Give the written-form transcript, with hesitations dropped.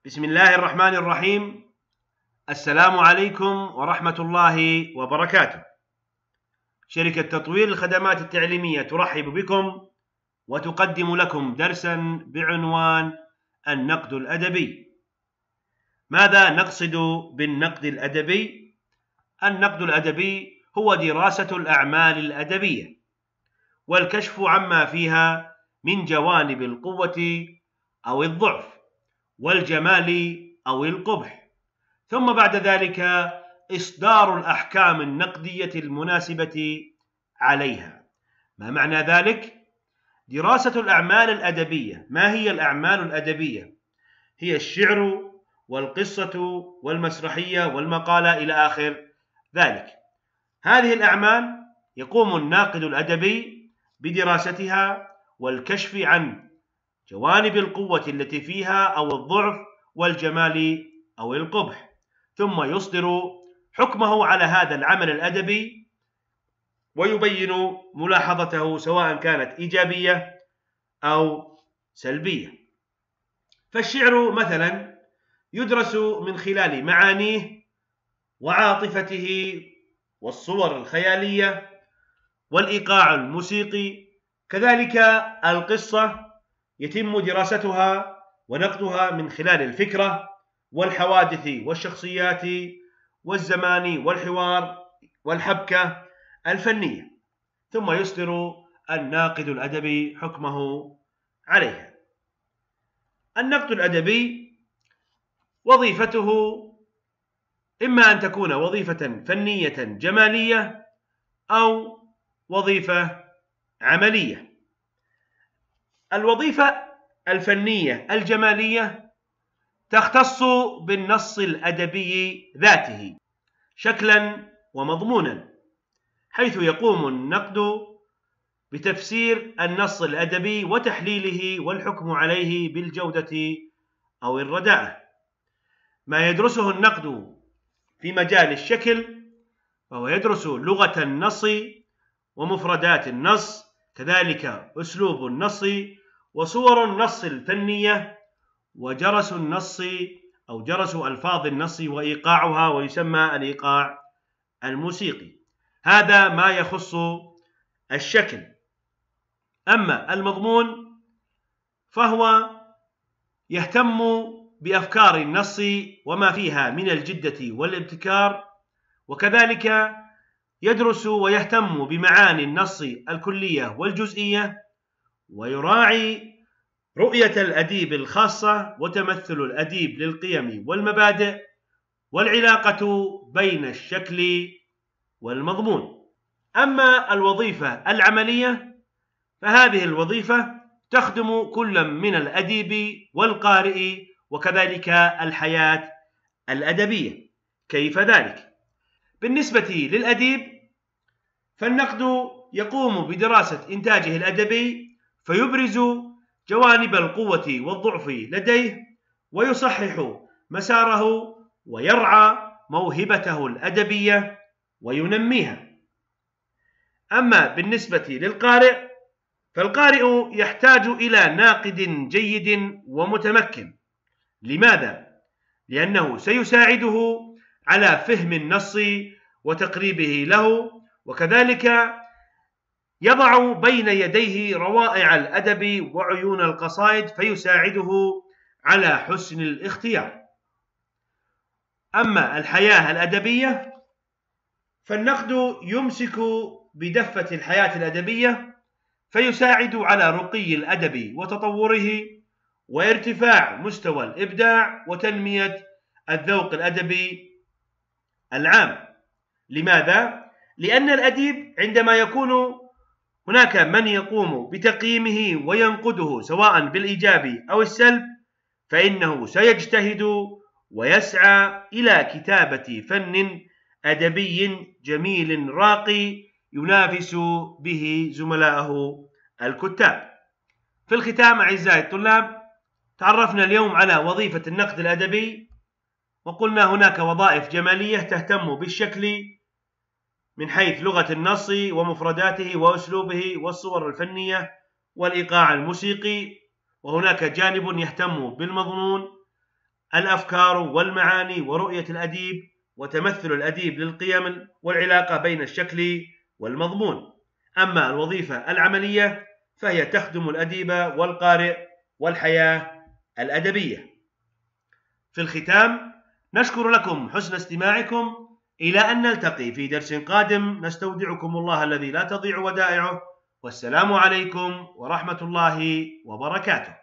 بسم الله الرحمن الرحيم. السلام عليكم ورحمة الله وبركاته. شركة تطوير الخدمات التعليمية ترحب بكم وتقدم لكم درسا بعنوان النقد الأدبي. ماذا نقصد بالنقد الأدبي؟ النقد الأدبي هو دراسة الأعمال الأدبية والكشف عما فيها من جوانب القوة أو الضعف والجمال أو القبح، ثم بعد ذلك إصدار الأحكام النقدية المناسبة عليها. ما معنى ذلك؟ دراسة الأعمال الأدبية. ما هي الأعمال الأدبية؟ هي الشعر والقصة والمسرحية والمقالة إلى آخر ذلك. هذه الأعمال يقوم الناقد الأدبي بدراستها والكشف عن جوانب القوة التي فيها أو الضعف والجمال أو القبح، ثم يصدر حكمه على هذا العمل الأدبي ويبين ملاحظته سواء كانت إيجابية أو سلبية. فالشعر مثلا يدرس من خلال معانيه وعاطفته والصور الخيالية والإيقاع الموسيقي. كذلك القصة يتم دراستها ونقدها من خلال الفكرة والحوادث والشخصيات والزمان والحوار والحبكة الفنية، ثم يصدر الناقد الأدبي حكمه عليها. النقد الأدبي وظيفته إما أن تكون وظيفة فنية جمالية أو وظيفة عملية. الوظيفة الفنية الجمالية تختص بالنص الأدبي ذاته شكلا ومضمونا، حيث يقوم النقد بتفسير النص الأدبي وتحليله والحكم عليه بالجودة أو الرداءة. ما يدرسه النقد في مجال الشكل فهو يدرس لغة النص ومفردات النص، كذلك أسلوب النص وصور النص الفنية وجرس النص أو جرس ألفاظ النص وإيقاعها، ويسمى الإيقاع الموسيقي. هذا ما يخص الشكل. أما المضمون فهو يهتم بأفكار النص وما فيها من الجدة والابتكار، وكذلك يدرس ويهتم بمعاني النص الكلية والجزئية، ويراعي رؤية الأديب الخاصة وتمثل الأديب للقيم والمبادئ والعلاقة بين الشكل والمضمون. أما الوظيفة العملية فهذه الوظيفة تخدم كل من الأديب والقارئ وكذلك الحياة الأدبية. كيف ذلك؟ بالنسبة للأديب فالنقد يقوم بدراسة إنتاجه الأدبي فيبرز جوانب القوة والضعف لديه ويصحح مساره ويرعى موهبته الأدبية وينميها. أما بالنسبة للقارئ فالقارئ يحتاج إلى ناقد جيد ومتمكن. لماذا؟ لأنه سيساعده على فهم النص وتقريبه له، وكذلك يضع بين يديه روائع الأدب وعيون القصائد فيساعده على حسن الاختيار. أما الحياة الأدبية فالنقد يمسك بدفة الحياة الأدبية فيساعد على رقي الأدب وتطوره وارتفاع مستوى الإبداع وتنمية الذوق الأدبي العام. لماذا؟ لأن الأديب عندما يكون هناك من يقوم بتقييمه وينقده سواء بالإيجاب أو السلب فإنه سيجتهد ويسعى إلى كتابة فن أدبي جميل راقي ينافس به زملائه الكتاب. في الختام أعزائي الطلاب، تعرفنا اليوم على وظيفة النقد الأدبي، وقلنا هناك وظائف جمالية تهتم بالشكل من حيث لغة النص ومفرداته وأسلوبه والصور الفنية والإيقاع الموسيقي، وهناك جانب يهتم بالمضمون الأفكار والمعاني ورؤية الأديب وتمثل الأديب للقيم والعلاقة بين الشكل والمضمون. أما الوظيفة العملية فهي تخدم الأديب والقارئ والحياة الأدبية. في الختام نشكر لكم حسن استماعكم، إلى أن نلتقي في درس قادم، نستودعكم الله الذي لا تضيع ودائعه، والسلام عليكم ورحمة الله وبركاته.